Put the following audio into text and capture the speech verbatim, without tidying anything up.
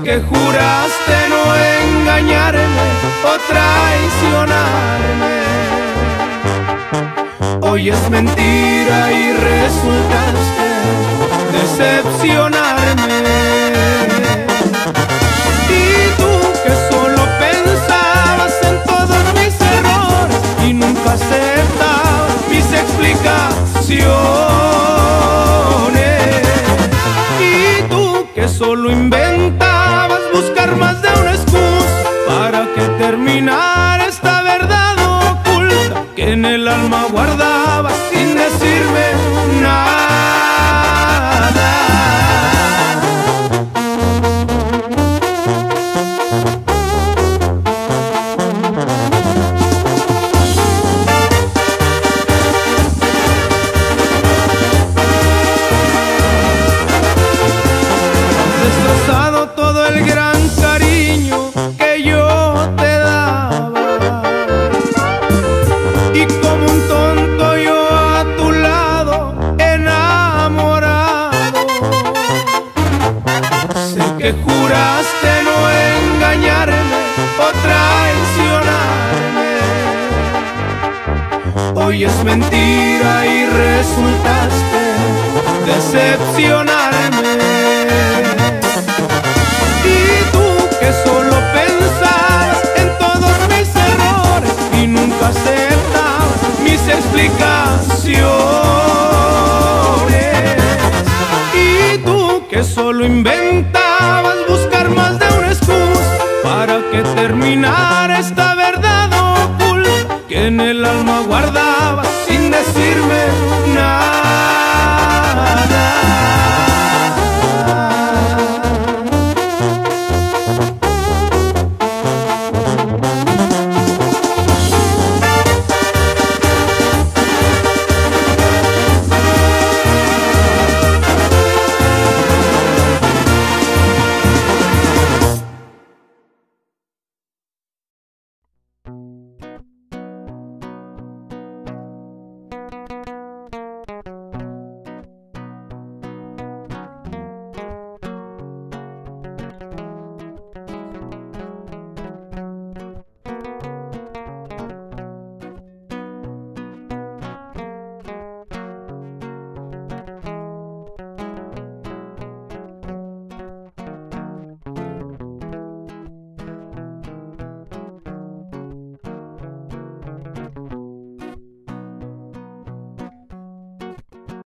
que juraste no engañarme o traicionarme. Hoy es mentira y resultaste decepcionarme. Y tú que solo pensabas en todos mis errores y nunca aceptabas mis explicaciones. Y tú que solo inventabas buscar más de una excusa para que terminara esta verdad oculta que en el alma guardabas sin decirme nada. Destrozado todo el gran cariño que yo te daba, y como un tonto yo a tu lado enamorado. Sé que juraste no engañarme o traicionarme. Hoy es mentira y resultaste decepcionarme. Y tú que solo pensabas en todos mis errores y nunca aceptabas mis explicaciones. Y tú que solo inventas